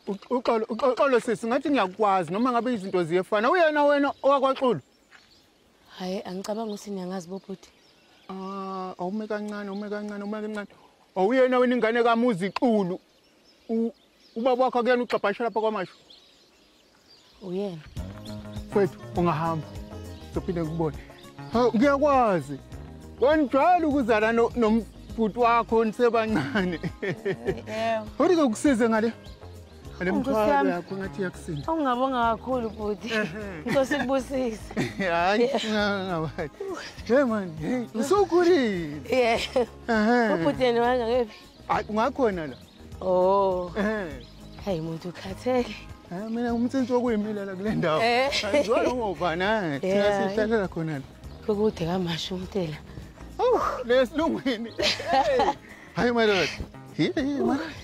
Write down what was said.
uxolo sisi ngathi ngiyakwazi noma ngabe izinto ziyefana uyena wena owakwaXulu. Hayi angicabanga ukuthi niyangazi bobhuti. Awume kancane. Awuyena wena ingane kaMuzi Xulu. Ubaba wakho kuyena uxabhasha lapha kwamasho. Uyena. Mfethu ungahamba. Sophinde ngikubone. Ngiyakwazi. Wanjalo ukuzala nombhuti wakho nisebancane. Yebo. Uthi ukusize ngale. Alemthwalo yakho ngathi yakusinda. Ungabonga kakhulu bhuti. Inkosi ikubusise. Hayi ngabathi. Hey man, hey, usukhulile. Yeah. Ubhuti yena wanga ngephi? Hayi ungakhona la. Oh. Hayi umuntu ukhathele. Mina umtsenzi wokuyimila la kule ndawo. Ayizwala ngova naye. Thina sihlalela khona la. Kokude kamasho umtela. Lesilungwini. Hayi my lord. Hi man.